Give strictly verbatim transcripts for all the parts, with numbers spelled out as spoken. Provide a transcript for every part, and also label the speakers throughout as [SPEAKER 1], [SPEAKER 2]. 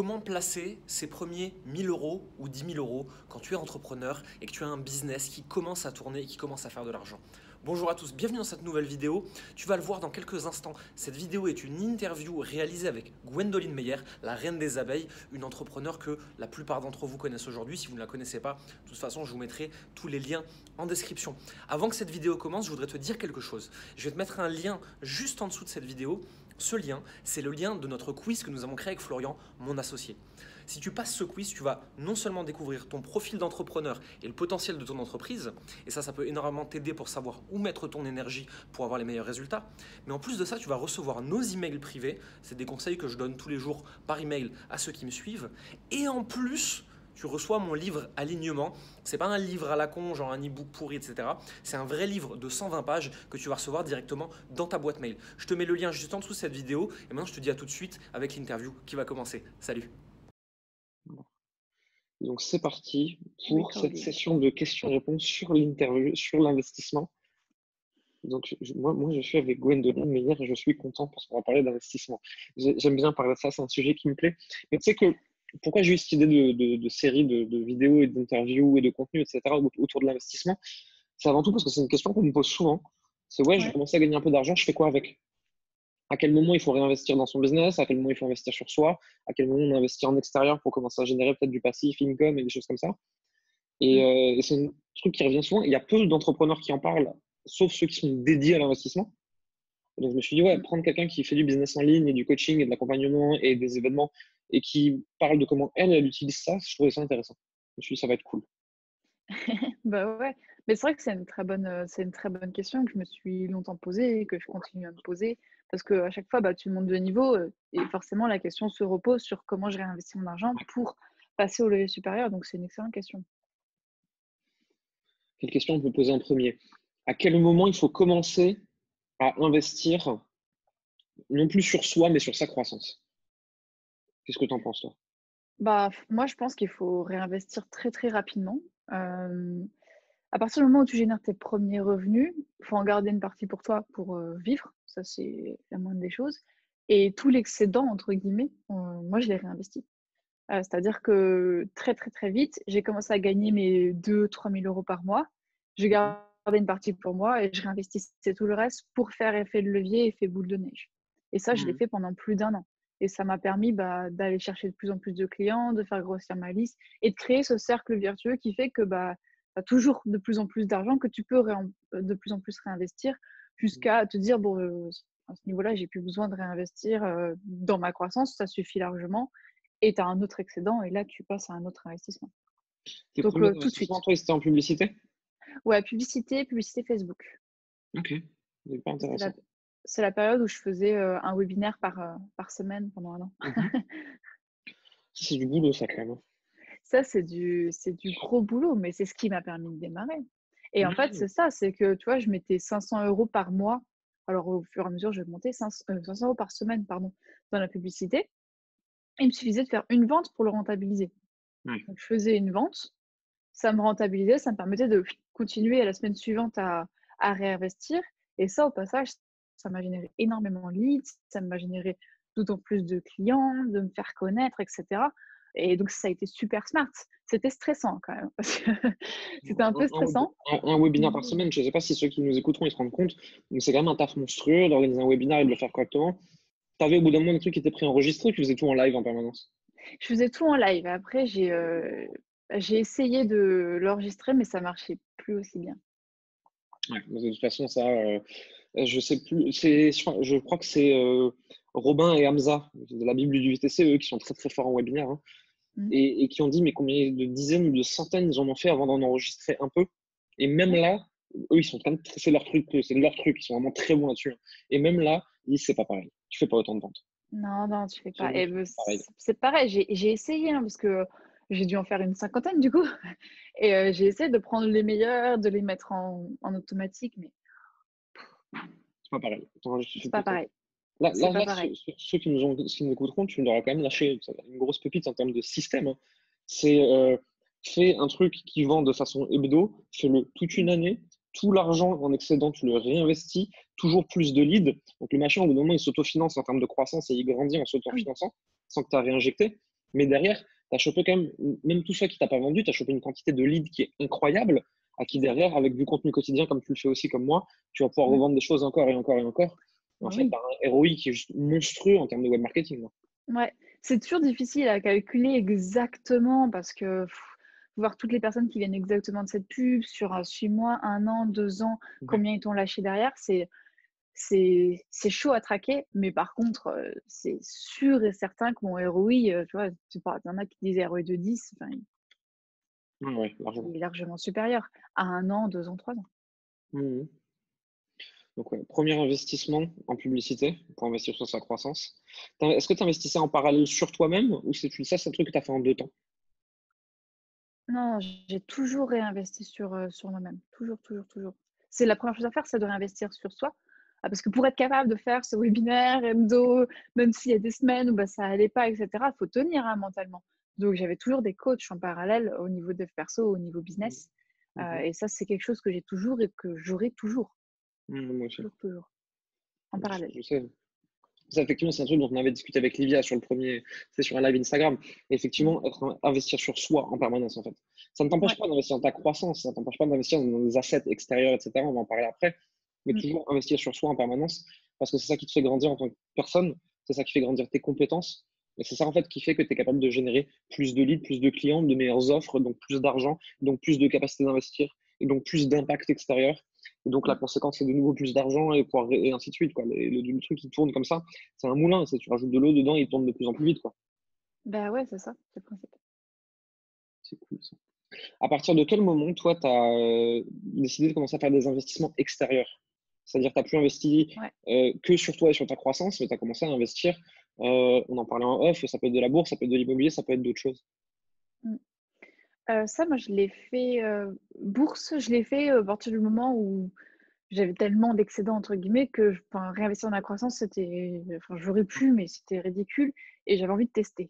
[SPEAKER 1] Comment placer ses premiers mille euros ou dix mille euros quand tu es entrepreneur et que tu as un business qui commence à tourner et qui commence à faire de l'argent? Bonjour à tous, bienvenue dans cette nouvelle vidéo. Tu vas le voir dans quelques instants. Cette vidéo est une interview réalisée avec Gwendoline Meyer, la reine des abeilles, une entrepreneure que la plupart d'entre vous connaissent aujourd'hui. Si vous ne la connaissez pas, de toute façon, je vous mettrai tous les liens en description. Avant que cette vidéo commence, je voudrais te dire quelque chose. Je vais te mettre un lien juste en dessous de cette vidéo. Ce lien, c'est le lien de notre quiz que nous avons créé avec Florian, mon associé. Si tu passes ce quiz, tu vas non seulement découvrir ton profil d'entrepreneur et le potentiel de ton entreprise, et ça, ça peut énormément t'aider pour savoir où mettre ton énergie pour avoir les meilleurs résultats, mais en plus de ça, tu vas recevoir nos emails privés, c'est des conseils que je donne tous les jours par email à ceux qui me suivent, et en plus, tu reçois mon livre Alignement. C'est pas un livre à la con, genre un e-book pourri, et cetera. C'est un vrai livre de cent vingt pages que tu vas recevoir directement dans ta boîte mail. Je te mets le lien juste en dessous de cette vidéo, et maintenant je te dis à tout de suite avec l'interview qui va commencer. Salut!
[SPEAKER 2] Donc c'est parti pour cette
[SPEAKER 3] Recording.
[SPEAKER 2] session de questions-réponses sur l'interview, sur l'investissement. Donc je- moi, moi je suis avec Gwendoline Meyer et je suis content parce qu'on va parler d'investissement. J'ai- J'aime bien parler de ça, c'est un sujet qui me plaît. Mais tu sais que pourquoi j'ai eu cette idée de, de, de série de, de vidéos et d'interviews et de contenu, et cetera au- autour de l'investissement, c'est avant tout parce que c'est une question qu'on me pose souvent. C'est ouais, j'ai
[SPEAKER 3] Ouais.
[SPEAKER 2] commencé à gagner un peu d'argent, je fais quoi avec? À quel moment il faut réinvestir dans son business, à quel moment il faut investir sur soi, à quel moment on investit en extérieur pour commencer à générer peut-être du passif, income et des choses comme ça. Et,
[SPEAKER 3] Mm.
[SPEAKER 2] euh, et c'est un truc qui revient souvent. Il y a peu d'entrepreneurs qui en parlent, sauf ceux qui sont dédiés à l'investissement. Donc je me suis dit, ouais,
[SPEAKER 3] Mm.
[SPEAKER 2] prendre quelqu'un qui fait du business en ligne et du coaching et de l'accompagnement et des événements et qui parle de comment elle, elle utilise ça, je trouvais ça intéressant. Je me suis dit, ça va être cool.
[SPEAKER 3] Bah ouais, mais c'est vrai que c'est une très bonne, heu, c'est une très bonne question que je me suis longtemps posée et que je continue à me poser parce qu'à chaque fois, bah, tu montes de niveau, heu et forcément la question se repose sur comment je réinvestis mon argent pour passer au levier supérieur, donc c'est une excellente question.
[SPEAKER 2] Quelle question on peut poser en premier? À quel moment il faut commencer à investir, non plus sur soi, mais sur sa croissance? Qu'est-ce que tu en penses, toi?
[SPEAKER 3] Bah, f moi je pense qu'il faut réinvestir très, très rapidement. Hem, à partir du moment où tu génères tes premiers revenus, il faut en garder une partie pour toi pour, heu, vivre, ça c'est la moindre des choses et tout «l'excédent» entre guillemets, heu, moi je l'ai réinvesti. Heu, c'est-à-dire que très, très, très vite, j'ai commencé à gagner mes deux trois mille euros par mois. Je
[SPEAKER 2] Mhm.
[SPEAKER 3] gardais une partie pour moi et je réinvestissais tout le reste pour faire effet de levier, effet boule de neige. Et ça, je l'ai
[SPEAKER 2] Mhm.
[SPEAKER 3] fait pendant plus d'un an. Et ça m'a permis, bah, d'aller chercher de plus en plus de clients, de faire grossir ma liste et de créer ce cercle vertueux qui fait que, bah, tu as toujours de plus en plus d'argent que tu peux réin heu, de plus en plus réinvestir jusqu'à te dire: «Bon, heu, à ce niveau-là, j'ai plus besoin de réinvestir, heu, dans ma croissance, ça suffit largement» et tu as un autre excédent et là, tu passes à un autre investissement.
[SPEAKER 2] Tes
[SPEAKER 3] Donc,
[SPEAKER 2] premiers
[SPEAKER 3] heu, tout de
[SPEAKER 2] investissements,
[SPEAKER 3] suite.
[SPEAKER 2] toi, c'était en publicité?
[SPEAKER 3] Ouais, publicité, publicité Facebook.
[SPEAKER 2] Ok, c'est pas
[SPEAKER 3] C'était la
[SPEAKER 2] intéressant.
[SPEAKER 3] c'est la période où je faisais, heu, un webinaire par, heu, par semaine pendant un an.
[SPEAKER 2] Mhm. Ça, c'est du boulot, ça, quand même, hein.
[SPEAKER 3] Ça, c'est du c'est du gros boulot, mais c'est ce qui m'a permis de démarrer et en fait,
[SPEAKER 2] Mhm.
[SPEAKER 3] c'est ça, c'est que, tu vois, je mettais cinq cents euros par mois. Alors au fur et à mesure, j'ai augmenté cinq c heu, cinq cents euros par semaine, pardon, dans la publicité. Il me suffisait de faire une vente pour le rentabiliser.
[SPEAKER 2] Ouais.
[SPEAKER 3] Donc je faisais une vente, ça me rentabilisait, ça me permettait de continuer à la semaine suivante à à réinvestir et ça, au passage, ça m'a généré énormément de leads, ça m'a généré d'autant plus de clients, de me faire connaître et cetera et donc ça a été super smart. C'était stressant quand même parce que c'était un
[SPEAKER 2] Un,
[SPEAKER 3] peu
[SPEAKER 2] un web-
[SPEAKER 3] stressant.
[SPEAKER 2] un- un webinaire par
[SPEAKER 3] Mmh.
[SPEAKER 2] semaine, je ne sais pas si ceux qui nous écouteront ils se rendent compte, mais c'est quand même un taf monstrueux d'organiser un webinaire et de le faire correctement. Tu avais au bout d'un moment des trucs qui étaient préenregistrés, tu faisais tout en live en permanence.
[SPEAKER 3] Je faisais tout en live. Après j'ai, heu, j'ai essayé de l'enregistrer mais ça marchait plus aussi bien.
[SPEAKER 2] Ouais. Mais de toute façon, ça, euh, je sais plus. C'est, je, crois je crois que c'est euh, Robin et Hamza de la Bible du V T C, eux, qui sont très très forts en webinaire, hein,
[SPEAKER 3] Mmh.
[SPEAKER 2] et, et qui ont dit mais combien de dizaines ou de centaines ils en ont fait avant d'en enregistrer un peu. Et même
[SPEAKER 3] Ouais.
[SPEAKER 2] là, eux, ils sont quand même, très- c'est leur truc, c'est leur truc, ils sont vraiment très bons là-dessus, hein. Et même là, ils disent c'est pas pareil. Tu fais pas autant de ventes.
[SPEAKER 3] Non, non, tu fais pas
[SPEAKER 2] Absolument,
[SPEAKER 3] et
[SPEAKER 2] tu fais
[SPEAKER 3] beh,
[SPEAKER 2] pas pareil.
[SPEAKER 3] c c'est pareil, j'ai j'ai essayé, hein, parce que j'ai dû en faire une cinquantaine du coup et heu, j'ai essayé de prendre les meilleurs, de les mettre en en automatique, mais
[SPEAKER 2] C'est pas pareil. Attends, je fais
[SPEAKER 3] c'est pas
[SPEAKER 2] plus ça.
[SPEAKER 3] pareil.
[SPEAKER 2] Là,
[SPEAKER 3] C'est
[SPEAKER 2] là,
[SPEAKER 3] pas
[SPEAKER 2] là, ceux,
[SPEAKER 3] pareil.
[SPEAKER 2] ceux- ceux qui nous ont, qui nous écouteront, tu leur as quand même lâché une grosse pépite en termes de système, hein. C'est euh, fais un truc qui vend de façon hebdo, fais-le toute une
[SPEAKER 3] Mmh.
[SPEAKER 2] année, tout l'argent en excédent, tu le réinvestis, toujours plus de leads. Donc le machin, au bout d'un moment, il s'autofinance en termes de croissance et il grandit en
[SPEAKER 3] Oui.
[SPEAKER 2] s'autofinançant sans que tu as réinjecté. Mais derrière, tu as chopé quand même, même tout ça qui t'a pas vendu, tu as chopé une quantité de leads qui est incroyable, à qui derrière, avec du contenu quotidien, comme tu le fais aussi comme moi, tu vas pouvoir
[SPEAKER 3] Mm.
[SPEAKER 2] revendre des choses encore et encore et encore. En
[SPEAKER 3] Bah
[SPEAKER 2] fait,
[SPEAKER 3] oui.
[SPEAKER 2] tu as un R O I qui est juste monstrueux en termes de web marketing.
[SPEAKER 3] Ouais, c'est toujours difficile à calculer exactement parce que pff, voir toutes les personnes qui viennent exactement de cette pub sur euh, six mois, un an, deux ans,
[SPEAKER 2] Ouais.
[SPEAKER 3] combien ils t'ont lâché derrière, c'est c'est c'est chaud à traquer. Mais par contre, euh, c'est sûr et certain que mon R O I, euh, tu vois, tu parles, il y en a qui disent R O I de dix, enfin, il
[SPEAKER 2] Ouais, ouais, largement.
[SPEAKER 3] il est largement supérieur à un an, deux ans, trois ans.
[SPEAKER 2] Mhm. Donc, ouais, premier investissement en publicité pour investir sur sa croissance. T'in- Est-ce que tu investissais en parallèle sur toi-même ou c'est ça, c'est un truc que tu as fait en deux temps?
[SPEAKER 3] Non, j'ai toujours réinvesti sur, euh, sur moi-même. Toujours, toujours, toujours. C'est la première chose à faire, c'est de réinvestir sur soi. Ah, parce que pour être capable de faire ce webinaire hebdo, même s'il y a des semaines où bah, ça allait pas, et cetera, il faut tenir hein, mentalement. Donc, j'avais toujours des coachs en parallèle au niveau dev perso, au niveau business. Euh,
[SPEAKER 2] Mhm.
[SPEAKER 3] et ça, c'est quelque chose que j'ai toujours et que j'aurai toujours.
[SPEAKER 2] Mhm, moi aussi.
[SPEAKER 3] Toujours, toujours. En
[SPEAKER 2] Je,
[SPEAKER 3] parallèle.
[SPEAKER 2] je sais. Ça, effectivement, c'est un truc dont on avait discuté avec Livia sur le premier, c'est sur un live Instagram. Et
[SPEAKER 3] Mm.
[SPEAKER 2] effectivement, être, investir sur soi en permanence, en fait. Ça ne t'empêche
[SPEAKER 3] Ouais.
[SPEAKER 2] pas d'investir dans ta croissance, ça ne t'empêche pas d'investir dans des assets extérieurs, et cetera. On va en parler après. Mais
[SPEAKER 3] Mm.
[SPEAKER 2] toujours investir sur soi en permanence parce que c'est ça qui te fait grandir en tant que personne. C'est ça qui fait grandir tes compétences. Et c'est ça, en fait, qui fait que tu es capable de générer plus de leads, plus de clients, de meilleures offres, donc plus d'argent, donc plus de capacité d'investir et donc plus d'impact extérieur. Et donc, la
[SPEAKER 3] Mm.
[SPEAKER 2] conséquence, c'est de nouveau plus d'argent et, pouvoir- et ainsi de suite. Quoi. Le, le- le truc qui tourne comme ça, c'est un moulin. C'est tu rajoutes de l'eau dedans, il tourne de plus en plus vite. Quoi.
[SPEAKER 3] Bah ouais, c'est ça, c'est le principe.
[SPEAKER 2] C'est cool ça. À partir de quel moment, toi, tu as décidé de commencer à faire des investissements extérieurs? C'est-à-dire que tu n'as plus investi
[SPEAKER 3] Ouais.
[SPEAKER 2] euh, que sur toi et sur ta croissance, mais tu as commencé à investir, euh, on en parlait en off, ça peut être de la bourse, ça peut être de l'immobilier, ça peut être d'autres choses.
[SPEAKER 3] Mm. Euh, ça, moi, je l'ai fait euh, bourse, je l'ai fait euh, à partir du moment où j'avais tellement d'excédents entre guillemets que je- enfin, réinvestir dans la croissance, c'était, enfin, j'aurais pu, mais c'était ridicule et j'avais envie de tester.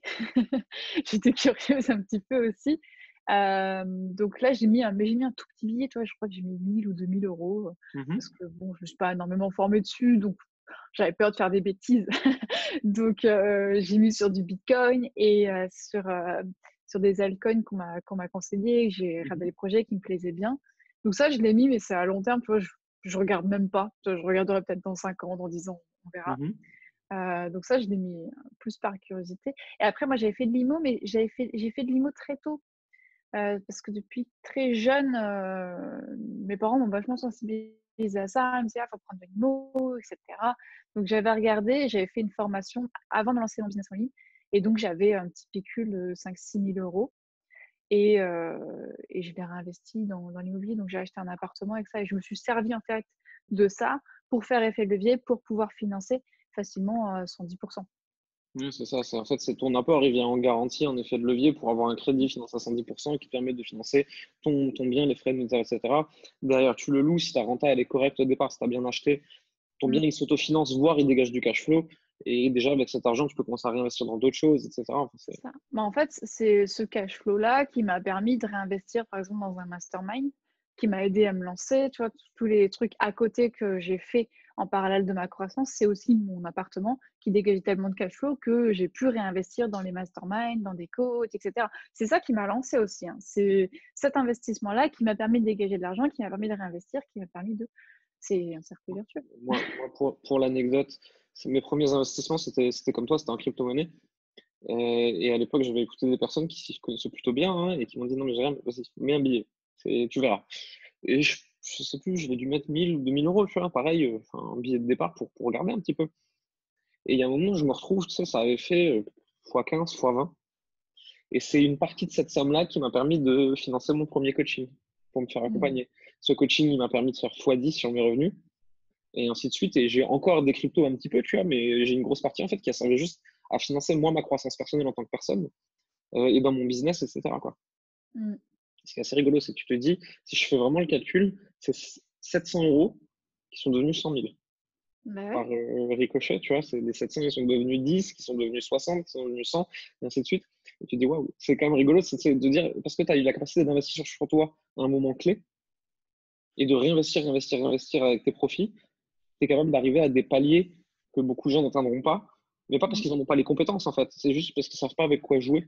[SPEAKER 3] J'étais curieuse un petit peu aussi. Euh, donc là, j'ai mis un, mais j'ai mis un tout petit billet, toi, je crois que j'ai mis mille ou deux mille euros euh,
[SPEAKER 2] Mhm.
[SPEAKER 3] parce que bon, je ne suis pas énormément formée dessus, donc j'avais peur de faire des bêtises. Donc, euh, j'ai mis sur du Bitcoin et euh, sur, euh, sur des altcoins qu'on m'a qu'on m'a conseillé. J'ai regardé
[SPEAKER 2] Mhm.
[SPEAKER 3] les projets qui me plaisaient bien. Donc ça, je l'ai mis, mais c'est à long terme. Tu vois, je, je regarde même pas. Tu vois, je regarderai peut-être dans cinq ans, dans dix ans, on verra.
[SPEAKER 2] Mhm.
[SPEAKER 3] Euh, donc ça, je l'ai mis plus par curiosité. Et après, moi, j'avais fait de l'IMO, mais j'avais fait, j'ai fait de l'IMO très tôt. Euh, parce que depuis très jeune, euh, mes parents m'ont vachement sensibilisé à ça. Ils me disaient, il faut prendre de l'IMO, et cetera. Donc, j'avais regardé, j'avais fait une formation avant de lancer mon business en ligne. Et donc, j'avais un petit pécule de cinq six mille euros. Et, euh, et je l'ai réinvesti dans, dans l'immobilier. Donc, j'ai acheté un appartement avec ça. Et je me suis servi, en fait, de ça pour faire effet de levier, pour pouvoir financer facilement euh, cent dix pour cent.
[SPEAKER 2] Oui, c'est ça. C'est, en fait, c'est ton apport, il vient en garantie, en effet de levier pour avoir un crédit financé à cent dix pour cent qui permet de financer ton, ton bien, les frais de notaire, et cetera. Derrière, tu le loues si ta renta elle est correcte au départ, si tu as bien acheté, ton bien
[SPEAKER 3] Mm.
[SPEAKER 2] il s'autofinance, voire il dégage du cash flow. Et déjà, avec cet argent, tu peux commencer à réinvestir dans d'autres choses, et cetera. Enfin, c'est...
[SPEAKER 3] Ça. Bah, en fait, c'est ce cash flow-là qui m'a permis de réinvestir, par exemple, dans un mastermind, qui m'a aidé à me lancer. Tu vois, tous les trucs à côté que j'ai fait en parallèle de ma croissance, c'est aussi mon appartement qui dégageait tellement de cash flow que j'ai pu réinvestir dans les masterminds, dans des coachs, et cetera. C'est ça qui m'a lancé aussi. Hein. C'est cet investissement-là qui m'a permis de dégager de l'argent, qui m'a permis de réinvestir, qui m'a permis de... C'est un cercle vertueux.
[SPEAKER 2] Moi, moi, pour, pour l'anecdote, c'est- mes premiers investissements, c'était, c'était comme toi, c'était en crypto-monnaie. Euh, et à l'époque, j'avais écouté des personnes qui s'y connaissaient plutôt bien hein, et qui m'ont dit non, mais j'ai rien, vas-y, mets un billet, c'est, tu verras. Et je, je sais plus, j'avais dû mettre mille ou deux mille euros, tu vois, pareil, euh, enfin, un billet de départ pour, pour regarder un petit peu. Et il y a un moment, je me retrouve, tu sais, ça avait fait euh, fois quinze, fois vingt. Et c'est une partie de cette somme-là qui m'a permis de financer mon premier coaching pour me faire
[SPEAKER 3] Mm.
[SPEAKER 2] accompagner. Ce coaching, il m'a permis de faire fois dix sur mes revenus et ainsi de suite. Et j'ai encore des cryptos un petit peu, tu vois, mais j'ai une grosse partie en fait qui a servi juste à financer moi ma croissance personnelle en tant que personne euh, et dans mon business, et cetera. Quoi.
[SPEAKER 3] Mm.
[SPEAKER 2] Ce qui est assez rigolo, c'est que tu te dis, si je fais vraiment le calcul, c'est sept cents euros qui sont devenus cent mille
[SPEAKER 3] Bah ouais.
[SPEAKER 2] par euh, ricochet, tu vois. C'est les sept cents qui sont devenus dix, qui sont devenus soixante, qui sont devenus cent, et ainsi de suite. Et tu te dis, waouh, c'est quand même rigolo c'est c'est de dire, parce que tu as eu la capacité d'investir sur toi à un moment clé et de réinvestir, réinvestir, réinvestir avec tes profits, tu es capable d'arriver à des paliers que beaucoup de gens n'atteindront pas. Mais pas parce
[SPEAKER 3] Mmh.
[SPEAKER 2] qu'ils n'en ont pas les compétences, en fait. C'est juste parce qu'ils savent pas avec quoi jouer.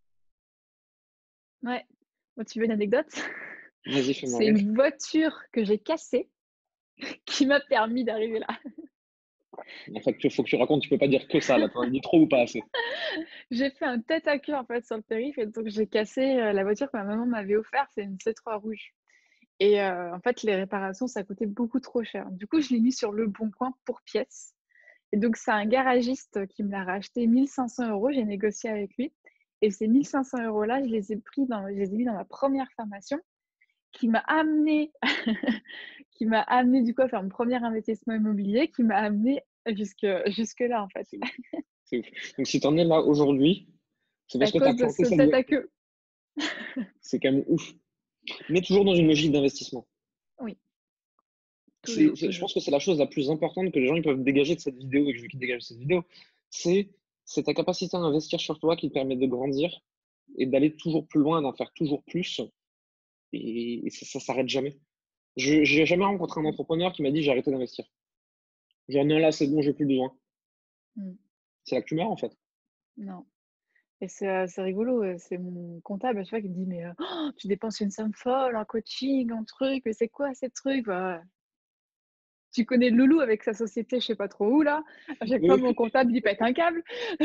[SPEAKER 3] Ouais. Moi, tu veux une anecdote?
[SPEAKER 2] Vas-y, fais-moi
[SPEAKER 3] C'est
[SPEAKER 2] rire.
[SPEAKER 3] une voiture que j'ai cassée qui m'a permis d'arriver là.
[SPEAKER 2] En fait, il faut que tu racontes, tu peux pas dire que ça, là. Tu en dis trop ou pas assez.
[SPEAKER 3] J'ai fait un tête à queue, en fait, sur le périph' et donc j'ai cassé, heu, la voiture que ma maman m'avait offerte, c'est une C trois rouge et heu, en fait, les réparations, ça coûtait beaucoup trop cher. Du coup, je l'ai mis sur Leboncoin pour pièces et donc c'est un garagiste qui me l'a racheté mille cinq cents euros. J'ai négocié avec lui et ces mille cinq cents euros là, je les ai pris dans je les ai mis dans ma première formation qui m'a amené qui m'a amené du coup à faire mon premier investissement immobilier, qui m'a amené jusque jusque-là, en fait.
[SPEAKER 2] C'est ouf. C'est ouf. Donc, si tu en es là aujourd'hui, c'est
[SPEAKER 3] C'est à
[SPEAKER 2] parce que tu as
[SPEAKER 3] cause de
[SPEAKER 2] planté
[SPEAKER 3] ce
[SPEAKER 2] cette
[SPEAKER 3] tête
[SPEAKER 2] voie.
[SPEAKER 3] à queue.
[SPEAKER 2] C'est quand même ouf. Mais toujours dans une logique d'investissement.
[SPEAKER 3] Oui,
[SPEAKER 2] C'est,
[SPEAKER 3] toujours,
[SPEAKER 2] c'est- je
[SPEAKER 3] toujours.
[SPEAKER 2] pense que c'est la chose la plus importante que les gens ils peuvent dégager de cette vidéo et que je veux qu'ils dégagent de cette vidéo. C'est, c'est ta capacité à investir sur toi qui te permet de grandir et d'aller toujours plus loin, d'en faire toujours plus. Et, et ça, ça s'arrête jamais. Je n'ai jamais rencontré un
[SPEAKER 3] Mmh.
[SPEAKER 2] entrepreneur qui m'a dit j'ai arrêté d'investir. Genre non, là c'est bon, j'ai plus besoin.
[SPEAKER 3] Mmh.
[SPEAKER 2] C'est là que tu meurs en fait.
[SPEAKER 3] Non et c'est, heu, c'est rigolo, heu, c'est mon comptable à chaque fois qui me dit: «Mais, heu, tu dépenses une somme folle en coaching, en trucs, mais c'est quoi ces trucs?» Bah, tu connais Loulou avec sa société je sais pas trop où là, à chaque fois
[SPEAKER 2] Ouais,
[SPEAKER 3] mon comptable il pète un câble.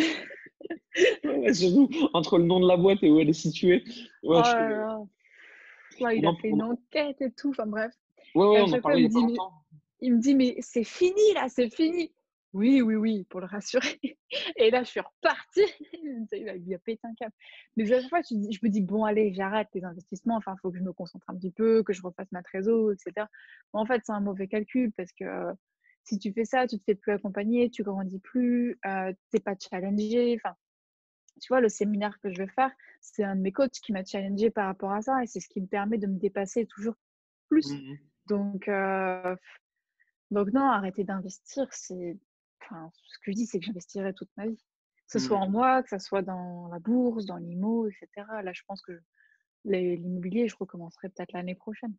[SPEAKER 2] ouais, ouais, j'avoue, entre le nom de la boîte et où elle est située.
[SPEAKER 3] Oh
[SPEAKER 2] Ouais, je
[SPEAKER 3] là
[SPEAKER 2] connais.
[SPEAKER 3] là, là il
[SPEAKER 2] On
[SPEAKER 3] a
[SPEAKER 2] en,
[SPEAKER 3] fait
[SPEAKER 2] on
[SPEAKER 3] une
[SPEAKER 2] en-
[SPEAKER 3] enquête et tout, enfin bref
[SPEAKER 2] ouais,
[SPEAKER 3] et
[SPEAKER 2] ouais,
[SPEAKER 3] à
[SPEAKER 2] on en
[SPEAKER 3] chaque fois
[SPEAKER 2] parlait
[SPEAKER 3] il
[SPEAKER 2] il
[SPEAKER 3] me
[SPEAKER 2] y a pas
[SPEAKER 3] dit: «Mais»
[SPEAKER 2] longtemps.
[SPEAKER 3] il me dit: «Mais c'est fini là, c'est fini!» «Oui, oui, oui», pour le rassurer et là, je suis repartie. Il a il a pété un câble. Mais à chaque fois, tu dis je me dis: «Bon allez, j'arrête les investissements, enfin, il faut que je me concentre un petit peu, que je refasse ma trésor et cetera». Mais en fait, c'est un mauvais calcul parce que, heu, si tu fais ça, tu te fais plus accompagner, tu grandis plus, heu, tu es pas challengé. Enfin, tu vois, le séminaire que je vais faire, c'est un de mes coachs qui m'a challengée par rapport à ça et c'est ce qui me permet de me dépasser toujours plus.
[SPEAKER 2] Mhm.
[SPEAKER 3] Donc heu donc non, arrêter d'investir, c'est enfin, ce que je dis, c'est que j'investirai toute ma vie. Que ce soit en
[SPEAKER 2] Mhm.
[SPEAKER 3] moi, que ça soit dans la bourse, dans l'immo, et cetera. Là, je pense que les l'immobilier, je recommencerai peut-être l'année prochaine.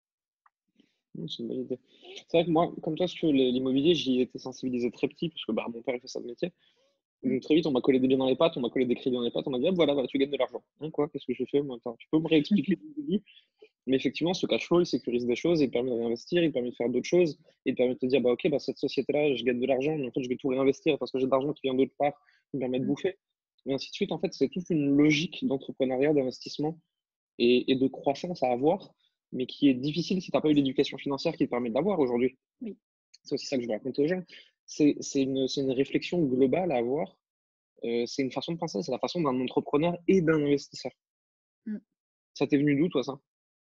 [SPEAKER 2] Mm, c'est une bonne idée. C'est vrai que moi, comme toi, si tu veux, les- l'immobilier, j'y ai été sensibilisé très petit parce que bah, mon père il fait ça de métier.
[SPEAKER 3] Mmh.
[SPEAKER 2] Donc très vite, on m'a collé des biens dans les pattes, on m'a collé des crédits dans les pattes, on m'a dit, ah, voilà, voilà, tu gagnes de l'argent. Hein, quoi, qu'est-ce que j'ai fait moi? Attends, tu peux me réexpliquer du début? Mais effectivement, ce cash flow, il sécurise des choses, il te permet de réinvestir, il te permet de faire d'autres choses, il te permet de te dire, bah, ok, bah, cette société-là, je gagne de l'argent, mais en fait, je vais tout réinvestir parce que j'ai de l'argent qui vient d'autre part, qui me permet de
[SPEAKER 3] Mmh.
[SPEAKER 2] bouffer. Et ainsi de suite. En fait, c'est toute une logique d'entrepreneuriat, d'investissement et, et de croissance à avoir, mais qui est difficile si tu n'as pas eu l'éducation financière qui te permet de l'avoir aujourd'hui.
[SPEAKER 3] Oui.
[SPEAKER 2] C'est aussi ça que je veux raconter aux gens. C'est c'est une, c'est une réflexion globale à avoir. Euh, c'est une façon de penser, c'est la façon d'un entrepreneur et d'un investisseur.
[SPEAKER 3] Mmh.
[SPEAKER 2] Ça t'est venu d'où, toi, ça?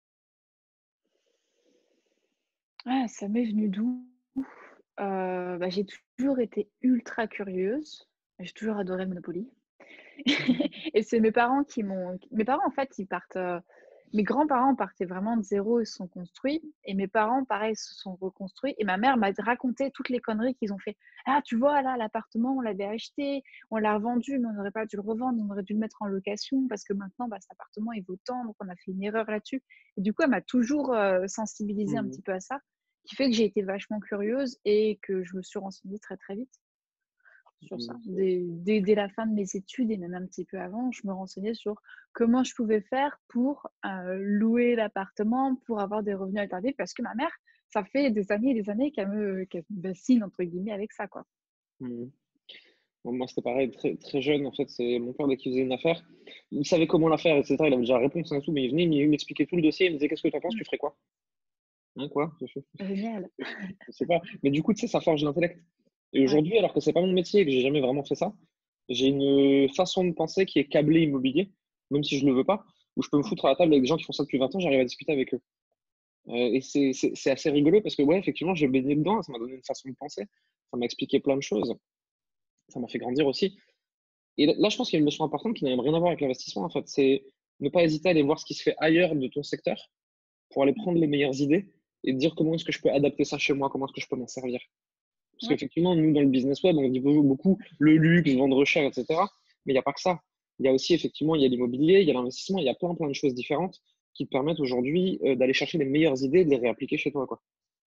[SPEAKER 3] Ah, ça m'est venu d'où? Heu, bah, j'ai toujours été ultra curieuse. J'ai toujours adoré le Monopoly. Et c'est mes parents qui m'ont mes parents, en fait, ils partent, heu mes grands-parents partaient vraiment de zéro, ils se sont construits et mes parents, pareil, se sont reconstruits et ma mère m'a raconté toutes les conneries qu'ils ont fait. «Ah, tu vois, là, l'appartement, on l'avait acheté, on l'a revendu, mais on n'aurait pas dû le revendre, on aurait dû le mettre en location parce que maintenant, bah, cet appartement, il vaut tant, donc on a fait une erreur là-dessus» et du coup, elle m'a toujours, heu, sensibilisée un
[SPEAKER 2] Mhm.
[SPEAKER 3] petit peu à ça, qui fait que j'ai été vachement curieuse et que je me suis renseignée très, très vite sur ça.
[SPEAKER 2] Mhm.
[SPEAKER 3] Dès, dès, dès la fin de mes études et même un petit peu avant, je me renseignais sur comment je pouvais faire pour euh, louer l'appartement, pour avoir des revenus alternatifs, parce que ma mère, ça fait des années et des années qu'elle me, qu'elle me bassine, entre guillemets, avec ça, quoi.
[SPEAKER 2] Mhm. Bon, moi, c'était pareil, très, très jeune, en fait, c'est mon père, dès qu'il faisait une affaire, il savait comment la faire, et cetera. Il avait déjà la réponse et tout, mais il venait, il m'expliquait tout le dossier, il me disait, qu'est-ce que tu en penses,
[SPEAKER 3] Mm.
[SPEAKER 2] tu ferais quoi? Hein, quoi? Je sais
[SPEAKER 3] Génial.
[SPEAKER 2] je sais pas. Mais du coup, tu sais, ça forge l'intellect. Et
[SPEAKER 3] Ouais.
[SPEAKER 2] aujourd'hui, alors que c'est pas mon métier et que j'ai jamais vraiment fait ça, j'ai une façon de penser qui est câblée immobilier, même si je le veux pas, où je peux me foutre à la table avec des gens qui font ça depuis vingt ans, j'arrive à discuter avec eux. Euh, et c'est c'est- c'est assez rigolo parce que, ouais, effectivement, j'ai baigné dedans, ça m'a donné une façon de penser, ça m'a expliqué plein de choses, ça m'a fait grandir aussi. Et là, je pense qu'il y a une notion importante qui n'a rien à voir avec l'investissement, en fait. C'est ne pas hésiter à aller voir ce qui se fait ailleurs de ton secteur pour aller prendre les meilleures idées et dire comment est-ce que je peux adapter ça chez moi, comment est-ce que je peux m'en servir. Parce
[SPEAKER 3] Ouais.
[SPEAKER 2] qu'effectivement, nous, dans le business web, on dit beaucoup le luxe, vendre cher, et cetera. Mais il n'y a pas que ça. Il y a aussi, effectivement, il y a l'immobilier, il y a l'investissement, il y a plein, plein de choses différentes qui te permettent aujourd'hui euh, d'aller chercher les meilleures idées et de les réappliquer chez toi, quoi.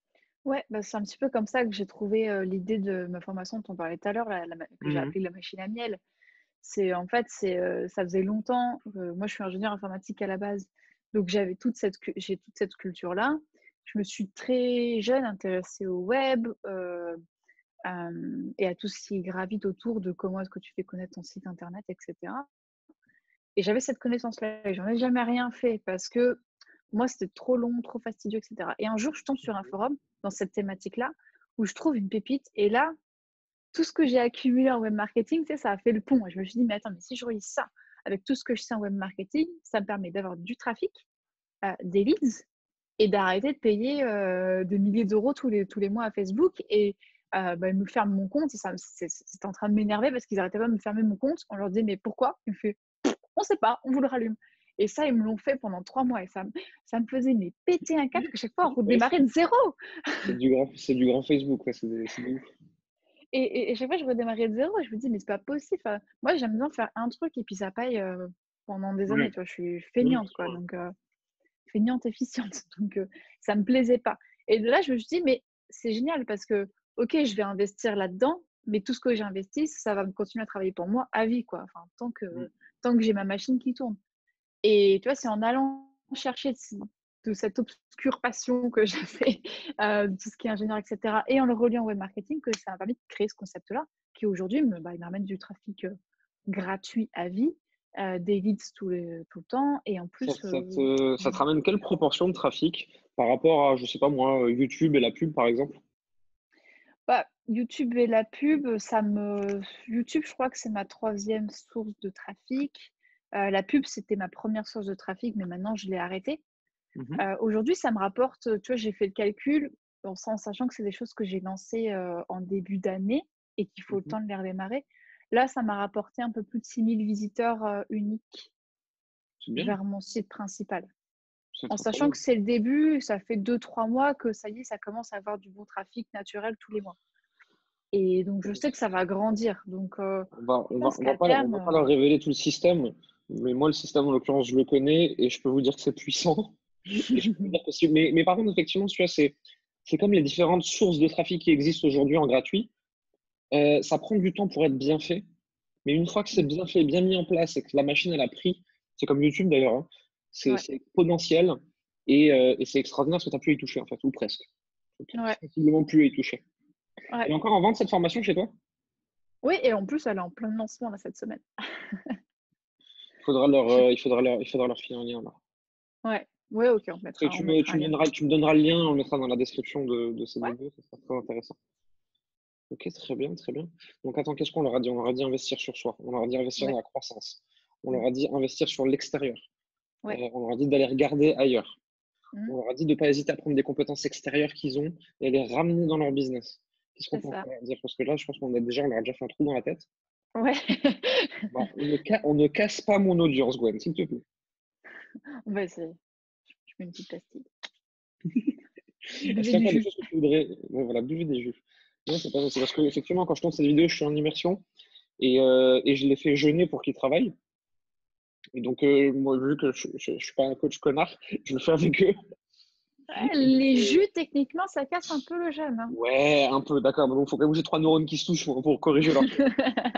[SPEAKER 3] Ouais, bah, c'est un petit peu comme ça que j'ai trouvé, heu, l'idée de ma formation dont on parlait tout à l'heure, la la ma que j'ai
[SPEAKER 2] Mhm.
[SPEAKER 3] appelée la machine à miel. C'est en fait, c'est, heu, ça faisait longtemps, heu, moi je suis ingénieure informatique à la base, donc j'avais toute cette cu j'ai toute cette culture-là. Je me suis très jeune intéressée au web, heu, hem et à tout ce qui gravite autour de comment est-ce que tu fais connaître ton site internet et cetera et j'avais cette connaissance-là et j'en ai jamais rien fait parce que pour moi, c'était trop long, trop fastidieux et cetera et un jour, je tombe sur un forum dans cette thématique-là où je trouve une pépite et là, tout ce que j'ai accumulé en web marketing, tu sais, ça a fait le pont et je me suis dit: «Mais attends, mais si je relie ça avec tout ce que je sais en web marketing, ça me permet d'avoir du trafic, heu, des leads et d'arrêter de payer, heu, des milliers d'euros tous les tous les mois à Facebook et heu, bah, ils me ferment mon compte et ça me c'est c'était en train de m'énerver parce qu'ils arrêtaient pas de me fermer mon compte. On leur disait: «Mais pourquoi?» Ils me fait: «On sait pas, on vous le rallume» et ça, ils me l'ont fait pendant trois mois et ça me ça me faisait mais péter un câble parce que chaque fois, on
[SPEAKER 2] Ouais,
[SPEAKER 3] redémarrait de zéro.
[SPEAKER 2] c'est du grand, c'est du grand Facebook, ouais, c'est des- c'est de ouf.
[SPEAKER 3] Et et et chaque fois, je redémarrais de zéro et je me dis: «Mais c'est pas possible, enfin, moi, j'aime bien faire un truc et puis ça paye, heu, pendant des années»,
[SPEAKER 2] Ouais.
[SPEAKER 3] tu vois? Je suis
[SPEAKER 2] Ouais,
[SPEAKER 3] feignante, quoi, donc heu, feignante efficiente, donc heu, ça me plaisait pas et de là, je me suis dit: «Mais c'est génial parce que, OK, je vais investir là-dedans, mais tout ce que j'investisse, ça va me continuer à travailler pour moi à vie, quoi, enfin, tant que
[SPEAKER 2] Mm.
[SPEAKER 3] tant que j'ai ma machine qui tourne» et tu vois, c'est en allant chercher de c de cette obscure passion que j'avais, heu, tout ce qui est ingénieur et cetera et en le reliant au web marketing que ça m'a permis de créer ce concept-là qui aujourd'hui me, bah, il me ramène du trafic, heu, gratuit à vie, heu, des leads tout les tout le temps et en
[SPEAKER 2] Ça,
[SPEAKER 3] plus,
[SPEAKER 2] ça
[SPEAKER 3] heu,
[SPEAKER 2] te, ça te ramène quelle proportion de trafic par rapport à, je sais pas moi, euh, YouTube et la pub, par exemple?
[SPEAKER 3] bah, YouTube et la pub, ça me YouTube, je crois que c'est ma troisième source de trafic. Heu, la pub, c'était ma première source de trafic, mais maintenant je l'ai arrêtée.
[SPEAKER 2] Mhm.
[SPEAKER 3] Heu, aujourd'hui, ça me rapporte, tu vois, j'ai fait le calcul en en sachant que c'est des choses que j'ai lancées, heu, en début d'année et qu'il faut le
[SPEAKER 2] Mhm.
[SPEAKER 3] temps de les redémarrer. Là, ça m'a rapporté un peu plus de six mille visiteurs, heu, uniques
[SPEAKER 2] C'est bien,
[SPEAKER 3] vers mon site principal.
[SPEAKER 2] c'est
[SPEAKER 3] En
[SPEAKER 2] très très
[SPEAKER 3] sachant
[SPEAKER 2] bien.
[SPEAKER 3] que c'est le début, ça fait deux trois mois que ça y est, ça commence à avoir du bon trafic naturel tous les mois et donc je sais que ça va grandir donc heu,
[SPEAKER 2] On va,
[SPEAKER 3] je
[SPEAKER 2] on va,
[SPEAKER 3] pense
[SPEAKER 2] on va
[SPEAKER 3] qu'à
[SPEAKER 2] pas, leur- on
[SPEAKER 3] terme,
[SPEAKER 2] va pas
[SPEAKER 3] heu
[SPEAKER 2] leur révéler tout le système, mais moi, le système, en l'occurrence, je le connais et je peux vous dire que c'est puissant. Et je peux vous dire que si- mais, mais par contre, effectivement, tu vois, c'est, c'est comme les différentes sources de trafic qui existent aujourd'hui en gratuit. Euh, ça prend du temps pour être bien fait, mais une fois que c'est
[SPEAKER 3] mmh,
[SPEAKER 2] bien fait, bien mis en place et que la machine, elle a pris, c'est comme YouTube d'ailleurs, hein, c'est
[SPEAKER 3] ouais,
[SPEAKER 2] c'est exponentiel et, euh, et c'est extraordinaire parce que tu n'as plus à y toucher, en fait, ou presque. Tu
[SPEAKER 3] ouais,
[SPEAKER 2] n'as sensiblement plus à y toucher. Elle
[SPEAKER 3] ouais.
[SPEAKER 2] est encore en vente, cette formation, chez toi?
[SPEAKER 3] Oui et en plus, elle est en plein lancement là cette semaine.
[SPEAKER 2] Il faudra leur,
[SPEAKER 3] Je
[SPEAKER 2] euh, il faudra leur, il faudra leur filer un lien, là.
[SPEAKER 3] Ouais, ouais, OK, on
[SPEAKER 2] Et
[SPEAKER 3] mettra on
[SPEAKER 2] tu me,
[SPEAKER 3] mettra
[SPEAKER 2] tu
[SPEAKER 3] un
[SPEAKER 2] me
[SPEAKER 3] lien.
[SPEAKER 2] donneras, tu me donneras le lien, on le mettra dans la description de, de cette
[SPEAKER 3] Ouais,
[SPEAKER 2] vidéo, ça sera très intéressant. Ok, très bien, très bien. Donc attends, qu'est-ce qu'on leur a dit? On leur a dit investir sur soi, on leur a dit investir
[SPEAKER 3] ouais,
[SPEAKER 2] dans la croissance, on
[SPEAKER 3] mmh,
[SPEAKER 2] leur a dit investir sur l'extérieur,
[SPEAKER 3] ouais,
[SPEAKER 2] Euh, on leur a dit d'aller regarder ailleurs,
[SPEAKER 3] mmh,
[SPEAKER 2] on leur a dit de ne pas hésiter à prendre des compétences extérieures qu'ils ont et à les ramener dans leur business. Qu'est-ce qu'on
[SPEAKER 3] c'est
[SPEAKER 2] peut
[SPEAKER 3] ça.
[SPEAKER 2] encore leur dire? Parce que là, je pense qu'on a déjà, on leur a déjà fait un trou dans la tête.
[SPEAKER 3] Ouais.
[SPEAKER 2] Bah, on ne, ca- on ne casse pas mon audience, Gwen, s'il te plaît.
[SPEAKER 3] On va essayer. Je mets une petite pastille.
[SPEAKER 2] Est-ce
[SPEAKER 3] Buvez
[SPEAKER 2] qu'il y a
[SPEAKER 3] du
[SPEAKER 2] encore des
[SPEAKER 3] jus.
[SPEAKER 2] choses que tu voudrais. Ouais, voilà, buvez des jus. Non, c'est pas ça. C'est parce que, effectivement, quand je tourne cette vidéo, je suis en immersion et, euh, et je les fais jeûner pour qu'ils travaillent. Et donc, euh, moi, vu que je ne suis pas un coach connard, je le fais avec eux.
[SPEAKER 3] Ouais, les jus, techniquement, ça casse un peu le jeûne, hein.
[SPEAKER 2] Ouais, un peu, d'accord. Mais bon, il faut quand même que j'ai trois neurones qui se touchent pour, pour corriger leur truc.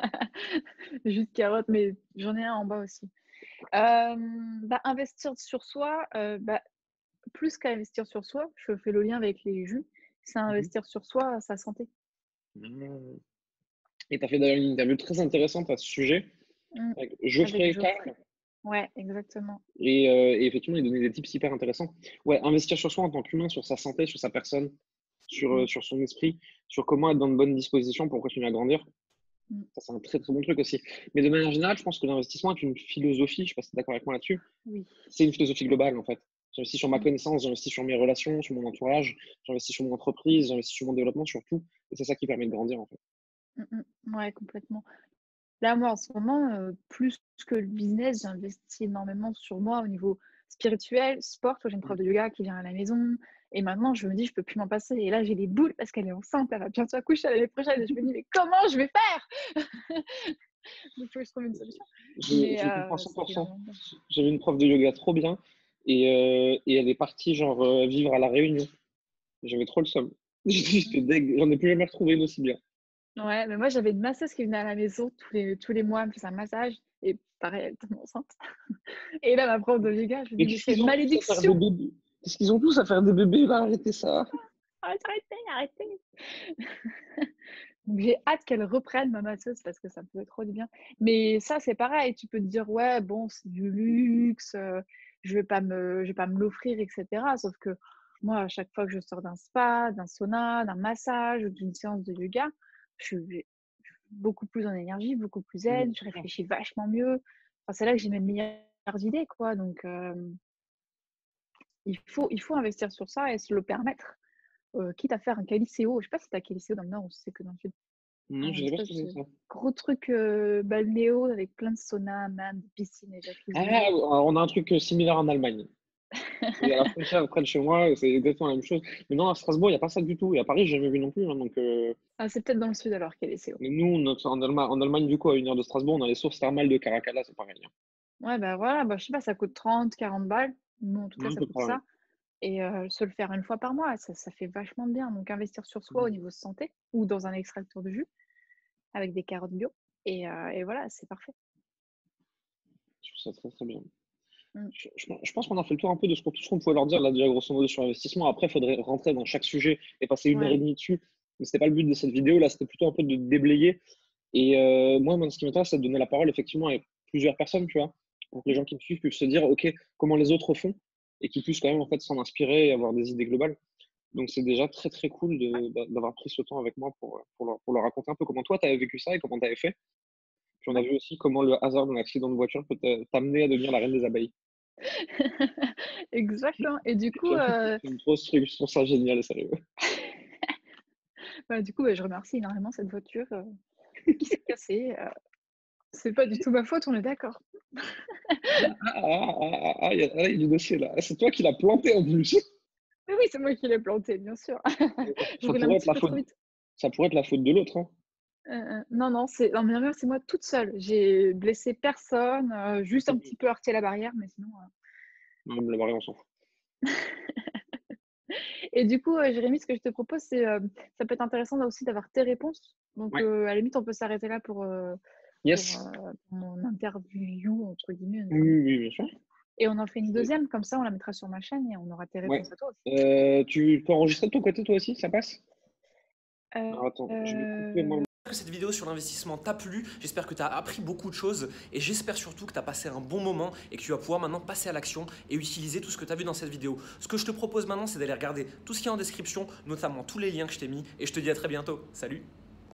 [SPEAKER 3] Jus de carotte, mais j'en ai un en bas aussi. Hem, bah, investir sur soi, heu, bah, plus qu'à investir sur soi, je fais le lien avec les jus, c'est
[SPEAKER 2] Mhm.
[SPEAKER 3] investir sur soi, sa santé.
[SPEAKER 2] Mmh. Et tu as fait d'ailleurs une interview très intéressante à ce sujet
[SPEAKER 3] Mmh,
[SPEAKER 2] avec
[SPEAKER 3] avec
[SPEAKER 2] Geoffrey
[SPEAKER 3] Geoffrey.
[SPEAKER 2] Carl.
[SPEAKER 3] Ouais, exactement.
[SPEAKER 2] Et, euh, et effectivement, il donnait des tips hyper intéressants. Ouais, investir sur soi en tant qu'humain, sur sa santé, sur sa personne, sur, euh,
[SPEAKER 3] Mmh,
[SPEAKER 2] sur son esprit, sur comment être dans de bonnes dispositions pour continuer à grandir.
[SPEAKER 3] mmh,
[SPEAKER 2] Ça, c'est un très très bon truc aussi. Mais de manière générale, je pense que l'investissement est une philosophie, je ne sais pas si tu es d'accord avec moi là-dessus,
[SPEAKER 3] oui.
[SPEAKER 2] c'est une philosophie globale en fait. J'investis sur ma
[SPEAKER 3] Mmh,
[SPEAKER 2] connaissance, j'investis sur mes relations, sur mon entourage, j'investis sur mon entreprise, j'investis sur mon développement, sur tout. Et c'est ça qui permet de grandir en fait.
[SPEAKER 3] mmh mh. Ouais, complètement. Là, moi, en ce moment, heu, plus que le business, j'investis énormément sur moi au niveau spirituel, sport. Tu vois, j'ai une prof de yoga qui vient à la maison et maintenant je me dis: «Je peux plus m'en passer» et là, j'ai des boules parce qu'elle est enceinte, elle va bientôt accoucher l'année prochaine et je me dis: «Mais comment je vais faire?» Donc il faut que je trouve une solution.
[SPEAKER 2] Je,
[SPEAKER 3] Mais
[SPEAKER 2] je comprends
[SPEAKER 3] heu, ça fait
[SPEAKER 2] cent pour cent.
[SPEAKER 3] énormément de bien.
[SPEAKER 2] J'avais une prof de yoga trop bien et, euh, et elle est partie genre euh, vivre à La Réunion. J'avais trop le seum. Juste deg, j'en ai plus jamais retrouvé une aussi bien.
[SPEAKER 3] Ouais, mais moi, j'avais une masseuse qui venait à la maison tous les tous les mois, elle me faisait un massage et pareil, elle tombe enceinte. Et là, ma prof de yoga, je lui
[SPEAKER 2] Mais
[SPEAKER 3] dis: «Mais
[SPEAKER 2] qu'est-ce
[SPEAKER 3] c'est
[SPEAKER 2] qu'ils
[SPEAKER 3] une
[SPEAKER 2] ont tous à faire des
[SPEAKER 3] malédiction!
[SPEAKER 2] bébés? Qu'est-ce qu'ils ont tous à faire des bébés là? Arrêtez ça.
[SPEAKER 3] Arrête, arrêtez, arrêtez!» Donc j'ai hâte qu'elle reprenne ma masseuse parce que ça me fait trop du bien. Mais ça, c'est pareil, tu peux te dire: «Ouais, bon, c'est du luxe, heu, je vais pas me je vais pas me l'offrir et cetera». Sauf que moi, à chaque fois que je sors d'un spa, d'un sauna, d'un massage ou d'une séance de yoga, je suis beaucoup plus en énergie, beaucoup plus
[SPEAKER 2] Bien
[SPEAKER 3] zen, je
[SPEAKER 2] sûr.
[SPEAKER 3] réfléchis vachement mieux. Enfin, c'est là que j'ai mes meilleures idées, quoi. Donc, hem, il faut il faut investir sur ça et se le permettre, heu, quitte à faire un Caliseo. Je sais pas si tu as Caliseo dans le Nord ou si c'est que dans le Sud?
[SPEAKER 2] Non, je
[SPEAKER 3] Un
[SPEAKER 2] sais pas ce que
[SPEAKER 3] espèce
[SPEAKER 2] c'est
[SPEAKER 3] de
[SPEAKER 2] ça.
[SPEAKER 3] gros truc, heu, balnéo avec plein de saunas, hammams, piscines et
[SPEAKER 2] Ah,
[SPEAKER 3] jacuzzi.
[SPEAKER 2] on a un truc, heu, similaire en Allemagne. Et à la frontière près de chez moi, c'est exactement la même chose. Mais non, à Strasbourg, il y a pas ça du tout et à Paris, j'ai jamais vu non plus, hein, donc heu,
[SPEAKER 3] Ah, c'est peut-être dans le Sud alors, Caliseo.
[SPEAKER 2] mais nous, notre en Allema en Allemagne, du coup, à une heure de Strasbourg, on a les sources thermales de Caracalla, c'est pareil, hein.
[SPEAKER 3] Ouais, bah, voilà, bah, je sais pas, ça coûte trente, quarante balles. Nous, en tout cas,
[SPEAKER 2] Ouais, à
[SPEAKER 3] ça
[SPEAKER 2] peu
[SPEAKER 3] coûte
[SPEAKER 2] près, ouais.
[SPEAKER 3] ça et heu, se le faire une fois par mois, ça ça fait vachement de bien. Donc investir sur soi au
[SPEAKER 2] Mmh.
[SPEAKER 3] niveau santé ou dans un extracteur de jus avec des carottes bio et heu et voilà, c'est parfait.
[SPEAKER 2] Je trouve ça très, très bien.
[SPEAKER 3] Mmh.
[SPEAKER 2] Je je pen je pense qu'on a fait le tour un peu de ce qu'on tout ce qu'on pouvait leur dire là, déjà, grosso modo, sur l'investissement. Après, il faudrait rentrer dans chaque sujet et passer une heure et
[SPEAKER 3] Ouais.
[SPEAKER 2] demie dessus. Mais c'était pas le but de cette vidéo, là, c'était plutôt un peu de déblayer et heu, moi, moi, ce qui m'intéresse, c'est de donner la parole effectivement à plusieurs personnes, tu vois? Pour que les
[SPEAKER 3] Mmh.
[SPEAKER 2] gens qui me suivent puissent se dire: «OK, comment les autres font?» et qu'ils puissent quand même, en fait, s'en inspirer et avoir des idées globales. Donc c'est déjà très, très cool
[SPEAKER 3] Ouais.
[SPEAKER 2] de d'a d'avoir pris ce temps avec moi pour, heu, pour leur pour leur raconter un peu comment toi, tu avais vécu ça et comment tu avais fait. Puis on a
[SPEAKER 3] Ouais.
[SPEAKER 2] vu aussi comment le hasard d'un accident de voiture peut te t'amener à devenir la reine des abeilles.
[SPEAKER 3] Exactement et du coup,
[SPEAKER 2] J'avoue que
[SPEAKER 3] heu,
[SPEAKER 2] c'est une grosse truc, je trouve ça génial, sérieux.
[SPEAKER 3] bah, du coup, bah, je remercie énormément cette voiture, heu, qui s'est cassée, heu, c'est pas du tout ma faute, on est d'accord.
[SPEAKER 2] Ah, ah, ah, ah, ah, ah, il y a ah, il y a du dossier là. Ah, c'est toi qui l'as planté en plus.
[SPEAKER 3] Oui, oui, c'est moi qui l'ai plantée, bien sûr. Je
[SPEAKER 2] Ça
[SPEAKER 3] roule un
[SPEAKER 2] pourrait être
[SPEAKER 3] petit
[SPEAKER 2] la
[SPEAKER 3] peu trop
[SPEAKER 2] faute
[SPEAKER 3] vite.
[SPEAKER 2] ça pourrait être la faute de l'autre, hein.
[SPEAKER 3] Heu heu, non, non, c'est non, mais non, c'est moi toute seule. J'ai blessé personne, heu, juste un petit peu heurté la barrière, mais sinon, heu
[SPEAKER 2] Même la variante, on s'en fout.
[SPEAKER 3] et du coup, heu, Jérémy, ce que je te propose, c'est, heu, ça peut être intéressant là aussi d'avoir tes réponses. Donc,
[SPEAKER 2] Ouais.
[SPEAKER 3] heu, à la limite, on peut s'arrêter là pour, heu, pour,
[SPEAKER 2] Yes.
[SPEAKER 3] heu, pour mon «interview» entre guillemets,
[SPEAKER 2] Oui,
[SPEAKER 3] comme
[SPEAKER 2] oui,
[SPEAKER 3] on
[SPEAKER 2] oui,
[SPEAKER 3] dit
[SPEAKER 2] bien sûr.
[SPEAKER 3] et on en fait une
[SPEAKER 2] C'est
[SPEAKER 3] deuxième comme ça on la mettra sur ma chaîne et on aura tes
[SPEAKER 2] ouais.
[SPEAKER 3] réponses à toi aussi.
[SPEAKER 2] Heu, tu peux enregistrer de ton côté toi aussi, ça passe? Alors attends, je vais couper moi.
[SPEAKER 3] Heu,
[SPEAKER 1] Que cette vidéo sur l'investissement t'a plu, j'espère que tu as appris beaucoup de choses et j'espère surtout que tu as passé un bon moment et que tu vas pouvoir maintenant passer à l'action et utiliser tout ce que tu as vu dans cette vidéo. Ce que je te propose maintenant, c'est d'aller regarder tout ce qui est en description, notamment tous les liens que je t'ai mis et je te dis à très bientôt. Salut!